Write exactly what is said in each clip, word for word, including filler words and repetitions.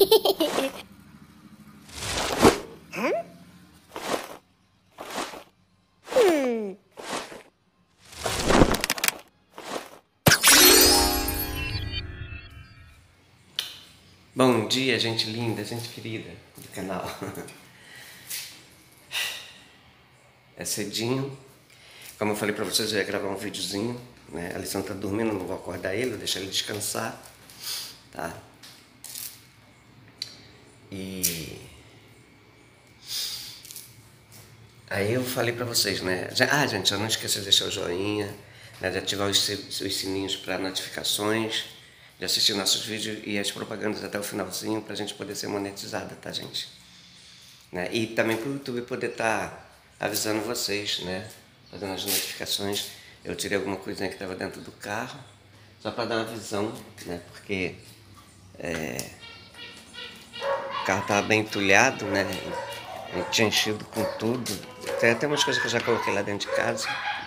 hum. Bom dia, gente linda, gente querida do canal. É cedinho. Como eu falei pra vocês, eu ia gravar um videozinho, né? A Alessandro tá dormindo, não vou acordar ele, vou deixar ele descansar, tá? E... aí eu falei pra vocês, né? Ah, gente, já não esqueça de deixar o joinha, né? De ativar os, os sininhos para notificações, de assistir nossos vídeos e as propagandas até o finalzinho pra gente poder ser monetizada, tá, gente? Né? E também pro YouTube poder estar tá avisando vocês, né? Fazendo as notificações. Eu tirei alguma coisinha que estava dentro do carro, só para dar uma visão, né? Porque é, o carro estava bem entulhado, né? Eu tinha enchido com tudo. Tem até umas coisas que eu já coloquei lá dentro de casa.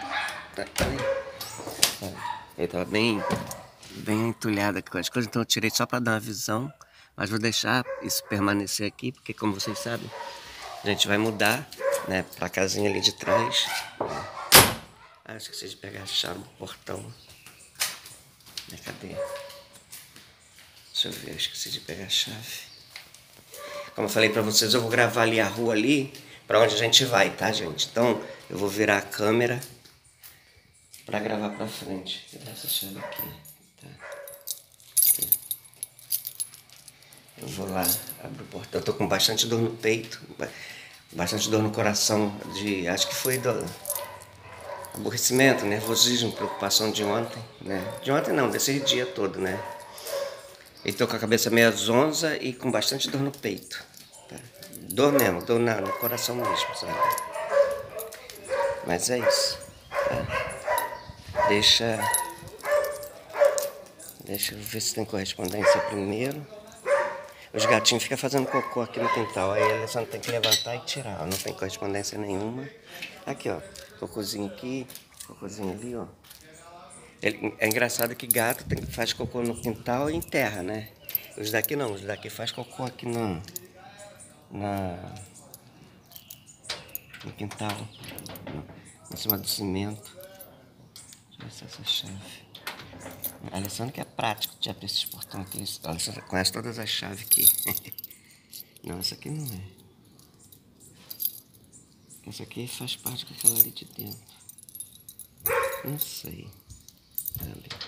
Ele estava bem, bem entulhado aqui com as coisas, então eu tirei só para dar uma visão. Mas vou deixar isso permanecer aqui, porque como vocês sabem, a gente vai mudar, né, para a casinha ali de trás. Ah, esqueci de pegar a chave do portão. Cadê? Deixa eu ver, eu esqueci de pegar a chave. Como eu falei pra vocês, eu vou gravar ali a rua ali, pra onde a gente vai, tá, gente? Então, eu vou virar a câmera pra gravar pra frente. Vou dar essa chave aqui, tá? Aqui. Eu vou lá, abro o portão. Eu tô com bastante dor no peito, bastante dor no coração, de, acho que foi do aborrecimento, nervosismo, preocupação de ontem, né? De ontem não, desse dia todo, né? E tô com a cabeça meio zonza e com bastante dor no peito. Tá? Dor mesmo, dor na, no coração mesmo, sabe? Mas é isso. Tá? Deixa... Deixa eu ver se tem correspondência primeiro. Os gatinhos ficam fazendo cocô aqui no quintal. Aí a Alessandra tem que levantar e tirar. Ó. Não tem correspondência nenhuma. Aqui, ó. Cocôzinho aqui, cocôzinho ali, ó. Ele, é engraçado que gato tem, faz cocô no quintal e em terra, né? Os daqui não, os daqui faz cocô aqui no, na, no quintal, em cima do cimento. Deixa eu ver se essa chave. A Alessandra que é prático de abrir esses portões aqui. A Alessandra conhece todas as chaves aqui. Não, essa aqui não é. Essa aqui faz parte com aquela ali de dentro. Não sei. Sabe?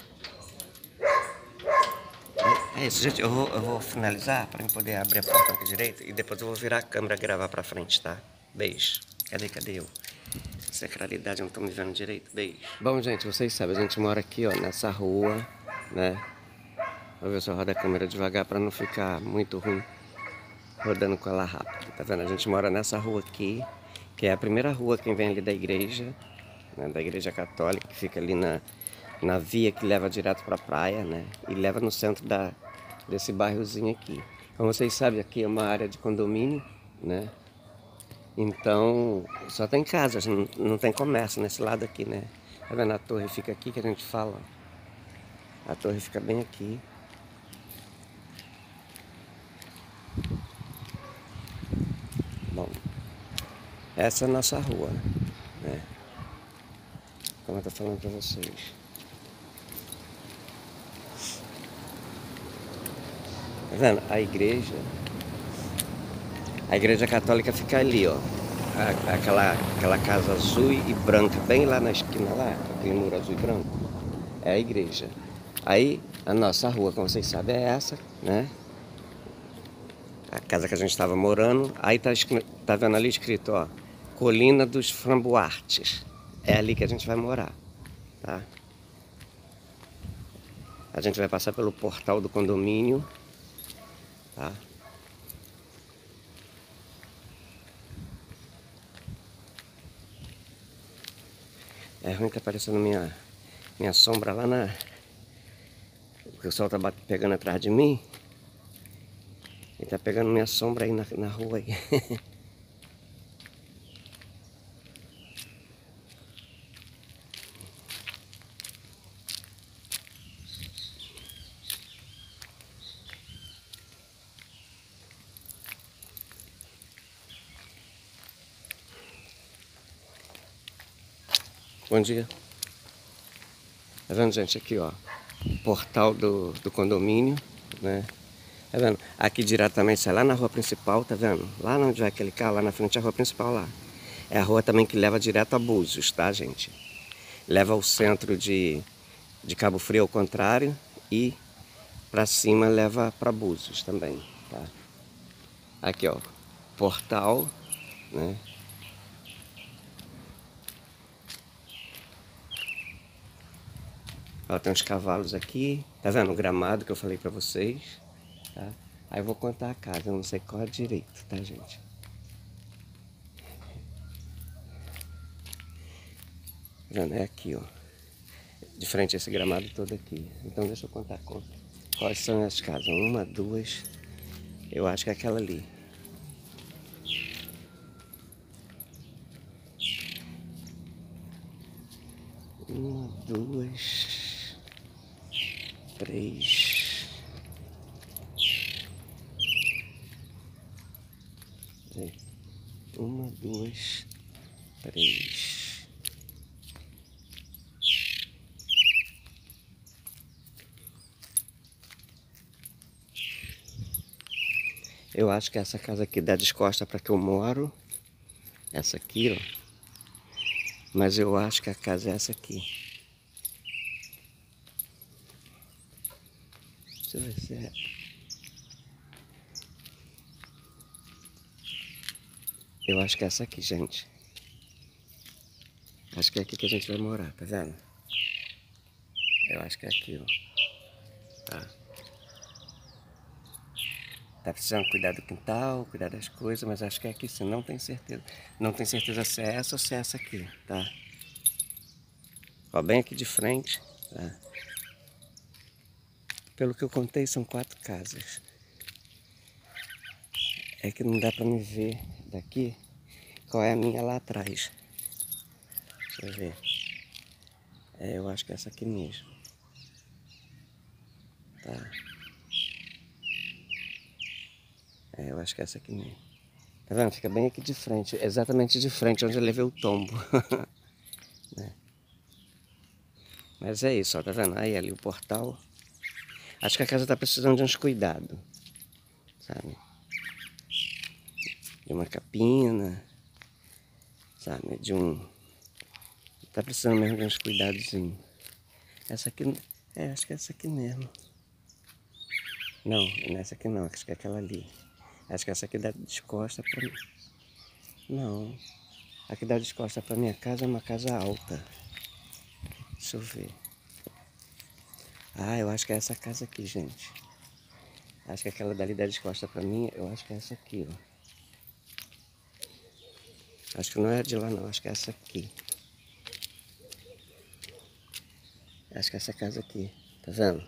É isso, gente. Eu vou, eu vou finalizar para poder abrir a porta aqui direito e depois eu vou virar a câmera e gravar pra frente, tá? Beijo. Cadê, cadê eu? Essa claridade, não tô me vendo direito. Beijo. Bom, gente, vocês sabem, a gente mora aqui, ó, nessa rua, né? Vou ver se eu rodo a câmera devagar para não ficar muito ruim rodando com ela rápido. Tá vendo? A gente mora nessa rua aqui, que é a primeira rua que vem ali da igreja, né? Da igreja católica, que fica ali na, na via que leva direto pra praia, né? E leva no centro da, desse bairrozinho aqui. Como vocês sabem, aqui é uma área de condomínio, né? Então, só tem casas, não, não tem comércio nesse lado aqui, né? Tá vendo? A torre fica aqui, que a gente fala. A torre fica bem aqui. Bom, essa é a nossa rua, né? Como eu tô falando pra vocês. Tá vendo? A igreja... A igreja católica fica ali, ó. Aquela, aquela casa azul e branca, bem lá na esquina lá, aquele muro azul e branco. É a igreja. Aí, a nossa rua, como vocês sabem, é essa, né? A casa que a gente estava morando. Aí tá, tá vendo ali escrito, ó, Colina dos Framboartes. É ali que a gente vai morar, tá? A gente vai passar pelo portal do condomínio, tá? É ruim que tá aparecendo minha, minha sombra lá na... O sol tá pegando atrás de mim. Ele tá pegando minha sombra aí na, na rua aí. Bom dia. Tá vendo, gente? Aqui, ó. Portal do, do condomínio, né? Tá vendo? Aqui diretamente, sai lá na rua principal, tá vendo? Lá onde vai aquele carro, lá na frente é a rua principal lá. É a rua também que leva direto a Búzios, tá, gente? Leva ao centro de, de Cabo Frio ao contrário e pra cima leva pra Búzios também, tá? Aqui, ó. Portal, né? Ó, tem uns cavalos aqui, tá vendo o gramado que eu falei pra vocês, tá? Aí eu vou contar a casa, eu não sei qual é direito, tá, gente? Tá vendo? É aqui, ó. De frente a esse gramado todo aqui. Então deixa eu contar com quais são as casas. Uma, duas, eu acho que é aquela ali. Uma, duas, três. Uma, duas, três. Eu acho que essa casa aqui dá descosta para que eu moro. Essa aqui, ó. Mas eu acho que a casa é essa aqui. Deixa eu ver se é. Eu acho que é essa aqui, gente. Acho que é aqui que a gente vai morar, tá vendo? Eu acho que é aqui, ó. Tá. Tá precisando cuidar do quintal, cuidar das coisas, mas acho que é aqui sim, não tenho certeza. Não tenho certeza se é essa ou se é essa aqui, tá? Ó, bem aqui de frente, tá? Pelo que eu contei, são quatro casas. É que não dá pra me ver daqui qual é a minha lá atrás. Deixa eu ver. É, eu acho que é essa aqui mesmo. Tá? É, eu acho que é essa aqui mesmo. Tá vendo? Fica bem aqui de frente, exatamente de frente onde eu levei o tombo. Né? Mas é isso, ó, tá vendo? Aí ali o portal. Acho que a casa tá precisando de uns cuidados, sabe? De uma capina, sabe? De um... Tá precisando mesmo de uns cuidadozinhos. Essa aqui, é, acho que é essa aqui mesmo. Não, não é essa aqui não, acho que é aquela ali. Acho que essa aqui dá descosta pra mim. Não, a que dá descosta pra minha casa é uma casa alta. Deixa eu ver. Ah, eu acho que é essa casa aqui, gente. Acho que aquela dali dá descosta pra mim, eu acho que é essa aqui, ó. Acho que não é de lá não, acho que é essa aqui. Acho que é essa casa aqui, tá vendo?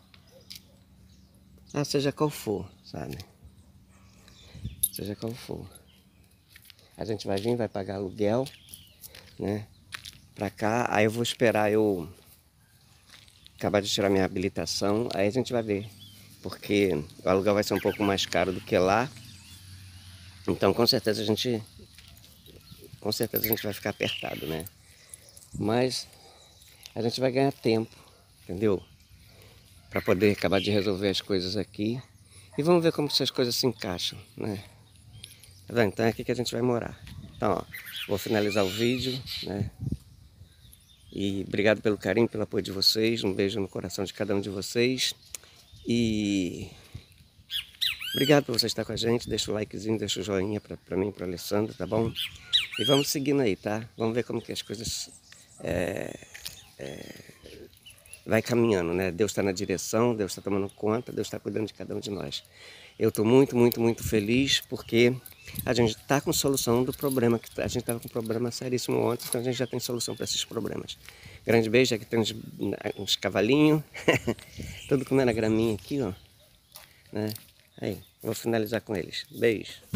Ah, seja qual for, sabe? Seja qual for. A gente vai vir, vai pagar aluguel, né? Pra cá, aí eu vou esperar eu acabar de tirar minha habilitação, aí a gente vai ver. Porque o aluguel vai ser um pouco mais caro do que lá. Então com certeza a gente... Com certeza a gente vai ficar apertado, né? Mas a gente vai ganhar tempo, entendeu? Para poder acabar de resolver as coisas aqui. E vamos ver como essas coisas se encaixam, né? Tá vendo? Então é aqui que a gente vai morar. Então, ó, vou finalizar o vídeo, né? E obrigado pelo carinho, pelo apoio de vocês. Um beijo no coração de cada um de vocês. E obrigado por você estar com a gente. Deixa o likezinho, deixa o joinha pra, pra mim, pro Alessandro, tá bom? E vamos seguindo aí, tá? Vamos ver como que as coisas é, é, vai caminhando, né? Deus está na direção, Deus está tomando conta, Deus está cuidando de cada um de nós. Eu estou muito, muito, muito feliz porque a gente está com solução do problema. A gente estava com um problema seríssimo ontem, então a gente já tem solução para esses problemas. Grande beijo, aqui tem uns, uns cavalinhos, tudo comendo a graminha aqui, ó. Né? Aí, vou finalizar com eles. Beijo.